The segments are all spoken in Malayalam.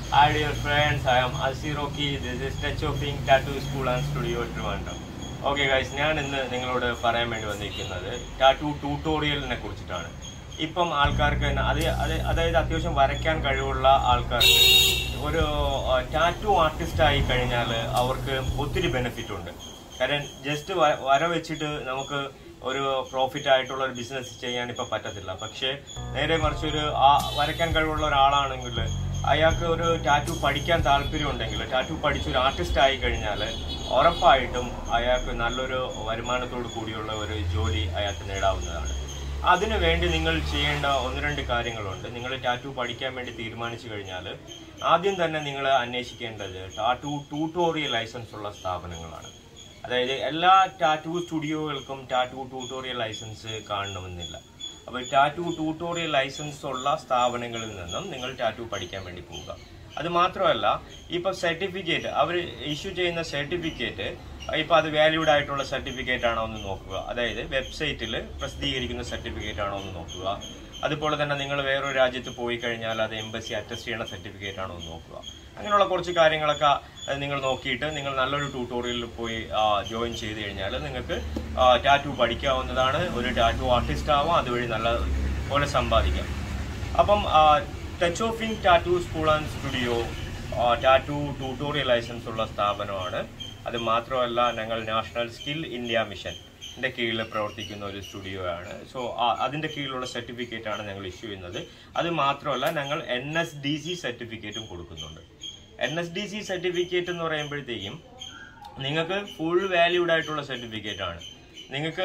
Hi dear friends, I am Asiroki. This is Touch of Ink Tattoo School and Studio Trivandrum. Okay guys, ഞാൻ ഇന്ന് നിങ്ങളോട് പറയാൻ വേണ്ടി വന്നിരിക്കുന്നത് ടാറ്റൂ ട്യൂട്ടോറിയലിനെ കുറിച്ചിട്ടാണ്. ഇപ്പം ആൾക്കാർക്ക് അതായത് അത്യാവശ്യം വരയ്ക്കാൻ കഴിവുള്ള ആൾക്കാർക്ക് ഒരു ടാറ്റൂ ആർട്ടിസ്റ്റ് ആയി കഴിഞ്ഞാൽ അവർക്ക് ഒത്തിരി ബെനിഫിറ്റ് ഉണ്ട്. കാരണം ജസ്റ്റ് വര വെച്ചിട്ട് നമുക്ക് ഒരു പ്രോഫിറ്റ് ആയിട്ടുള്ള ഒരു ബിസിനസ് ചെയ്യാൻ ഇപ്പം പറ്റത്തില്ല. പക്ഷേ നേരെ മറിച്ച് ഒരു വരയ്ക്കാൻ കഴിവുള്ള ഒരാളാണെങ്കിൽ അയാൾക്ക് ഒരു ടാറ്റൂ പഠിക്കാൻ താല്പര്യമുണ്ടെങ്കിൽ ടാറ്റൂ പഠിച്ചൊരു ആർട്ടിസ്റ്റ് ആയി കഴിഞ്ഞാൽ ഉറപ്പായിട്ടും അയാൾക്ക് നല്ലൊരു വരുമാനത്തോടു കൂടിയുള്ള ഒരു ജോലി അയാൾക്ക് നേടാവുന്നതാണ്. അതിനു വേണ്ടി നിങ്ങൾ ചെയ്യേണ്ട 1-2 കാര്യങ്ങളുണ്ട്. നിങ്ങൾ ടാറ്റൂ പഠിക്കാൻ വേണ്ടി തീരുമാനിച്ചു കഴിഞ്ഞാൽ ആദ്യം തന്നെ നിങ്ങൾ അന്വേഷിക്കേണ്ടത് ടാറ്റൂ ട്യൂട്ടോറിയൽ ലൈസൻസ് ഉള്ള സ്ഥാപനങ്ങളാണ്. അതായത് എല്ലാ ടാറ്റൂ സ്റ്റുഡിയോകൾക്കും ടാറ്റൂ ട്യൂട്ടോറിയൽ ലൈസൻസ് കാണണമെന്നില്ല. അപ്പോൾ ടാറ്റൂ ട്യൂട്ടോറിയൽ ലൈസൻസ് ഉള്ള സ്ഥാപനങ്ങളിൽ നിന്നും നിങ്ങൾ ടാറ്റൂ പഠിക്കാൻ വേണ്ടി പോവുക. അത് മാത്രമല്ല, ഇപ്പോൾ സർട്ടിഫിക്കറ്റ് അവർ ഇഷ്യൂ ചെയ്യുന്ന സർട്ടിഫിക്കറ്റ് ഇപ്പോൾ അത് വാല്യൂഡ് ആയിട്ടുള്ള സർട്ടിഫിക്കറ്റ് ആണോ എന്ന് നോക്കുക. അതായത് വെബ്സൈറ്റിൽ പ്രസിദ്ധീകരിക്കുന്ന സർട്ടിഫിക്കറ്റ് ആണോ എന്ന് നോക്കുക. അതുപോലെ തന്നെ നിങ്ങൾ വേറൊരു രാജ്യത്ത് പോയി കഴിഞ്ഞാൽ അത് എംബസി അറ്റസ്റ്റ് ചെയ്യുന്ന സർട്ടിഫിക്കറ്റ് ആണോ എന്ന് നോക്കുക. അങ്ങനെയുള്ള കുറച്ച് കാര്യങ്ങളൊക്കെ നിങ്ങൾ നോക്കിയിട്ട് നിങ്ങൾ നല്ലൊരു ട്യൂട്ടോറിയലിൽ പോയി ജോയിൻ ചെയ്ത് കഴിഞ്ഞാൽ നിങ്ങൾക്ക് ടാറ്റൂ പഠിക്കാവുന്നതാണ്. ഒരു ടാറ്റൂ ആർട്ടിസ്റ്റ് ആവാം, അതുവഴി നല്ല പോലെ സമ്പാദിക്കാം. അപ്പം touch of ink tattoo school and studio tattoo tutorial license ഉള്ള സ്ഥാപനമാണ്. അത് മാത്രമല്ല, ഞങ്ങൾ നാഷണൽ സ്കിൽ ഇന്ത്യ മിഷൻ്റെ കീഴിൽ പ്രവർത്തിക്കുന്ന ഒരു സ്റ്റുഡിയോ ആണ്. സോ അതിൻ്റെ കീഴിലുള്ള സർട്ടിഫിക്കറ്റാണ് ഞങ്ങൾ ഇഷ്യൂ ചെയ്യുന്നത്. അത് മാത്രമല്ല, ഞങ്ങൾ NSDC സർട്ടിഫിക്കറ്റും കൊടുക്കുന്നുണ്ട്. NSDC സർട്ടിഫിക്കറ്റ് എന്ന് പറയുമ്പോഴത്തേക്കും നിങ്ങൾക്ക് ഫുൾ വാല്യൂഡ് ആയിട്ടുള്ള സർട്ടിഫിക്കറ്റ് ആണ്. നിങ്ങൾക്ക്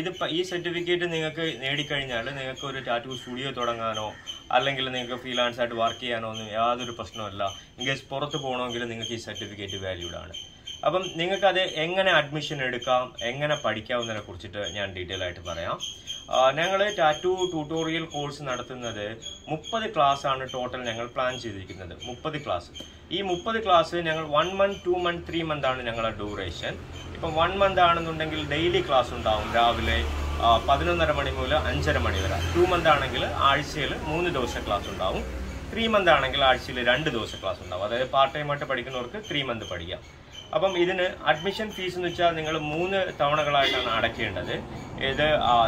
ഈ സർട്ടിഫിക്കറ്റ് നിങ്ങൾക്ക് നേടിക്കഴിഞ്ഞാൽ നിങ്ങൾക്ക് ഒരു ടാറ്റൂ സ്റ്റുഡിയോ തുടങ്ങാനോ അല്ലെങ്കിൽ നിങ്ങൾക്ക് ഫ്രീലാൻസ് ആയിട്ട് വർക്ക് ചെയ്യാനോ ഒന്നും യാതൊരു പ്രശ്നമല്ല. ഇൻകേസ് പുറത്ത് പോകണമെങ്കിൽ നിങ്ങൾക്ക് ഈ സർട്ടിഫിക്കറ്റ് വാല്യൂഡ് ആണ്. അപ്പം നിങ്ങൾക്കത് എങ്ങനെ അഡ്മിഷൻ എടുക്കാം, എങ്ങനെ പഠിക്കാവുന്നതിനെ കുറിച്ചിട്ട് ഞാൻ ഡീറ്റെയിൽ ആയിട്ട് പറയാം. ഞങ്ങൾ ടാറ്റൂ ട്യൂട്ടോറിയൽ കോഴ്സ് നടത്തുന്നത് 30 ക്ലാസ് ആണ് ടോട്ടൽ ഞങ്ങൾ പ്ലാൻ ചെയ്തിരിക്കുന്നത്. 30 ക്ലാസ്. ഈ 30 ക്ലാസ് ഞങ്ങൾ 1 മന്ത് 2 മന്ത് 3 മന്ത് ആണ് ഞങ്ങളുടെ ഡ്യൂറേഷൻ. ഇപ്പം 1 മന്ത് ആണെന്നുണ്ടെങ്കിൽ ഡെയിലി ക്ലാസ് ഉണ്ടാവും. രാവിലെ 11:30 മണി മുതൽ 5:30 മണി വരെ. 2 മന്ത് ആണെങ്കിൽ ആഴ്ചയിൽ 3 ദിവസം ക്ലാസ് ഉണ്ടാവും. 3 മന്ത് ആണെങ്കിൽ ആഴ്ചയിൽ 2 ദിവസം ക്ലാസ് ഉണ്ടാവും. അതായത് പാർട്ട് ടൈം ആയിട്ട് പഠിക്കുന്നവർക്ക് 3 മന്ത് പഠിക്കാം. അപ്പം ഇതിന് അഡ്മിഷൻ ഫീസ് എന്ന് വെച്ചാൽ നിങ്ങൾ 3 തവണകളായിട്ടാണ് അടയ്ക്കേണ്ടത്. ഇത്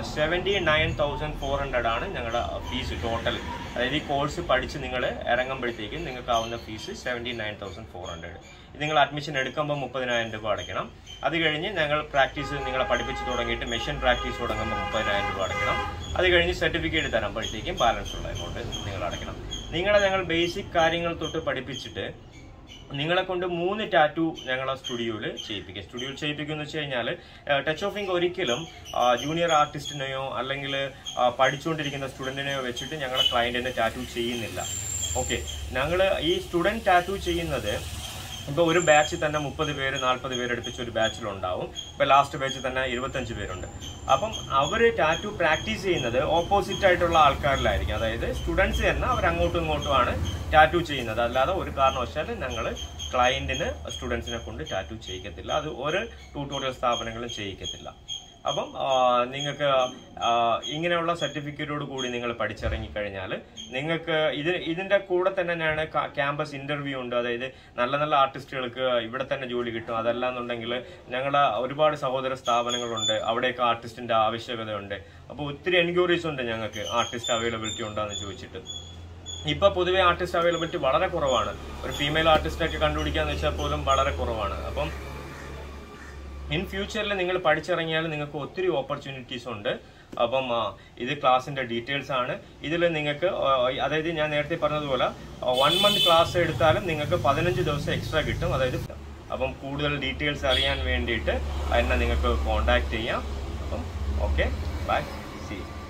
79,400 ആണ് ഞങ്ങളുടെ ഫീസ് ടോട്ടൽ. അതായത് ഈ കോഴ്സ് പഠിച്ച് നിങ്ങൾ ഇറങ്ങുമ്പോഴത്തേക്കും നിങ്ങൾക്കാവുന്ന ഫീസ് 79,400. ഇത് നിങ്ങൾ അഡ്മിഷൻ എടുക്കുമ്പോൾ 30,000 രൂപ അടയ്ക്കണം. അത് കഴിഞ്ഞ് ഞങ്ങൾ പ്രാക്ടീസ് നിങ്ങളെ പഠിപ്പിച്ച് തുടങ്ങിയിട്ട് മെഷീൻ പ്രാക്ടീസ് തുടങ്ങുമ്പോൾ 30,000 രൂപ അടയ്ക്കണം. അത് കഴിഞ്ഞ് സർട്ടിഫിക്കറ്റ് തരുമ്പോഴത്തേക്കും ബാലൻസ് ഉള്ള എമൗണ്ട് നിങ്ങൾ അടയ്ക്കണം. ഞങ്ങൾ ബേസിക് കാര്യങ്ങൾ തൊട്ട് പഠിപ്പിച്ചിട്ട് നിങ്ങളെ കൊണ്ട് 3 ടാറ്റൂ ഞങ്ങളെ സ്റ്റുഡിയോയിൽ ചെയ്യിപ്പിക്കും. സ്റ്റുഡിയോയിൽ ചെയ്യിപ്പിക്കുക എന്ന് വെച്ച് കഴിഞ്ഞാൽ ടച്ച് ഓഫ് ഇങ്ക് ഒരിക്കലും ജൂനിയർ ആർട്ടിസ്റ്റിനെയോ അല്ലെങ്കിൽ പഠിച്ചുകൊണ്ടിരിക്കുന്ന സ്റ്റുഡൻറ്റിനെയോ വെച്ചിട്ട് ഞങ്ങളെ ക്ലയൻറ്റിൻ്റെ ടാറ്റൂ ചെയ്യുന്നില്ല. ഓക്കെ, ഞങ്ങൾ ഈ സ്റ്റുഡൻറ്റ് ടാറ്റൂ ചെയ്യുന്നത് ഇപ്പോൾ ഒരു ബാച്ചിൽ തന്നെ 30 പേര് 40 പേര് അടുപ്പിച്ച് ഒരു ബാച്ചിലുണ്ടാവും. ഇപ്പോൾ ലാസ്റ്റ് ബാച്ചിൽ തന്നെ 25 പേരുണ്ട്. അപ്പം അവർ ടാറ്റൂ പ്രാക്ടീസ് ചെയ്യുന്നത് ഓപ്പോസിറ്റ് ആയിട്ടുള്ള ആൾക്കാരിലായിരിക്കും. അതായത് സ്റ്റുഡൻസ് തന്നെ അവർ അങ്ങോട്ടും ഇങ്ങോട്ടുമാണ് ടാറ്റൂ ചെയ്യുന്നത്. അല്ലാതെ ഒരു കാരണവശാലും ഞങ്ങൾ ക്ലയൻറ്റിന് സ്റ്റുഡൻസിനെ കൊണ്ട് ടാറ്റൂ ചെയ്യിക്കത്തില്ല. അത് ഒരു ട്യൂട്ടോറിയൽ സ്ഥാപനങ്ങളും ചെയ്യിക്കത്തില്ല. അപ്പം നിങ്ങൾക്ക് ഇങ്ങനെയുള്ള സർട്ടിഫിക്കറ്റോട് കൂടി നിങ്ങൾ പഠിച്ചിറങ്ങിക്കഴിഞ്ഞാൽ നിങ്ങൾക്ക് ഇതിൻ്റെ കൂടെ തന്നെയാണ് ക്യാമ്പസ് ഇൻ്റർവ്യൂ ഉണ്ട്. അതായത് നല്ല നല്ല ആർട്ടിസ്റ്റുകൾക്ക് ഇവിടെ തന്നെ ജോലി കിട്ടും. അതല്ലാന്നുണ്ടെങ്കിൽ ഞങ്ങളുടെ ഒരുപാട് സഹോദര സ്ഥാപനങ്ങളുണ്ട്, അവിടെയൊക്കെ ആർട്ടിസ്റ്റിൻ്റെ ആവശ്യകതയുണ്ട്. അപ്പോൾ ഒത്തിരി എൻക്വയറീസ് ഉണ്ട് ഞങ്ങൾക്ക് ആർട്ടിസ്റ്റ് അവൈലബിലിറ്റി ഉണ്ടോയെന്ന് ചോദിച്ചിട്ട്. ഇപ്പോൾ പൊതുവെ ആർട്ടിസ്റ്റ് അവൈലബിലിറ്റി വളരെ കുറവാണ്. ഒരു ഫീമെയിൽ ആർട്ടിസ്റ്റൊക്കെ കണ്ടുപിടിക്കാന്ന് വെച്ചാൽ പോലും വളരെ കുറവാണ്. അപ്പം ഇൻ ഫ്യൂച്ചറിൽ നിങ്ങൾ പഠിച്ചിറങ്ങിയാൽ നിങ്ങൾക്ക് ഒത്തിരി ഓപ്പർച്യൂണിറ്റീസ് ഉണ്ട്. അപ്പം ഇത് ക്ലാസ്സിൻ്റെ ഡീറ്റെയിൽസ് ആണ്. ഇതിൽ നിങ്ങൾക്ക് അതായത് ഞാൻ നേരത്തെ പറഞ്ഞതുപോലെ 1 മന്ത് ക്ലാസ് എടുത്താലും നിങ്ങൾക്ക് 15 ദിവസം എക്സ്ട്രാ കിട്ടും. അതായത് അപ്പം കൂടുതൽ ഡീറ്റെയിൽസ് അറിയാൻ വേണ്ടിയിട്ട് എന്നെ നിങ്ങൾക്ക് കോൺടാക്റ്റ് ചെയ്യാം. അപ്പം ഓക്കെ, ബൈ, സീ.